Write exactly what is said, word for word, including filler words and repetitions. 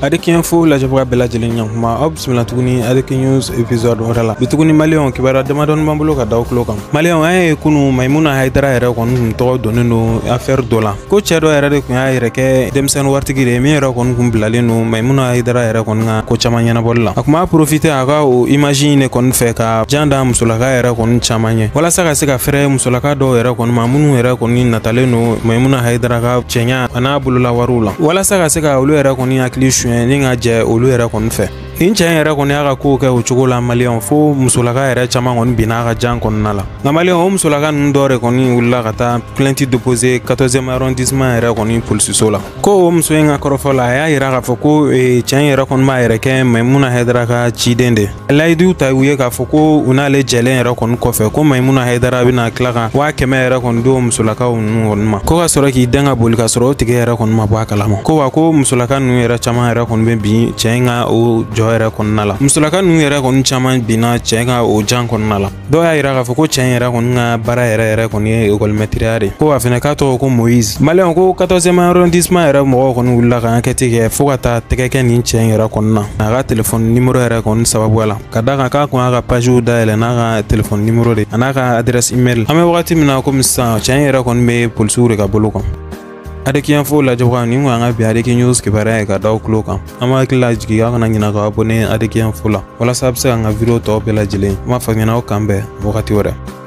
Adeki info la jabra bela jelen yankuma obsmila tuguni Adeki news episode orala bituguni malion kibara damadon mambulo ka daw klokam malion ay kunu Maimuna Haidara yere kon to doneno affaire dola ko chedo yere de kun ay reke demsen wartigi de mi yere kon kum bilalenu Maimuna Haidara yere kon nga ko chamanya na bolla akuma profiter aga o imagine kon fe ka janda musulaka yere kon chamanya wala saka sika frère musulaka do yere kon mamunu yere kon nataleno Maimuna Haidara ka chenya ana bulula warula wala saka sika ulu yere kon akli ni nga je olu yere kon fe in chen yere kon yaga ko ke uchugo la malion fo musulaka yere chama ngon bina ga jan kon nala na malion o musulaka ndore kon ulla kata plainte déposée quatorzième arrondissement yere kon pulsu sola ko o musoyenga korofola ya yira ga fo ko e chen yere kon ma yere ke Maimuna Haidara ka chidende laidu ta uye ka fo ko una le jelen yere kon ko fe ko Maimuna Haidara bina klaka wa keme yere kon do musulaka on ma ko ga soro ki denga bol ka soro tige yere kon ma ba kala ko wa ko musulaka nu yere chama yere kon be bi chenga o joyere kon nala musulaka nu yere kon chama bina chenga o jan kon nala do ya ira ga foko chen yere kon nga bara yere yere kon ye école maîtrise ko wa fina ka to ko Moïse malion ko quatorzième arrondissement yere mo kon ulla ka kete ke foko ta teke ken ni chen yere kon na ga téléphone numéro yere kon sababu wala kada ka ko ga page da ele na ga téléphone numéro de anaka adresse email ame wakati mina ko misa chen yere kon be pulsure ka bolo kon Adeki info la jabra ni nga bi Adeki news ke bare ka daw kloka ama kila jigi ga na ngina ka abone Adeki info la wala sabse nga video to bela jile ma fa ngina o kambe wakati wore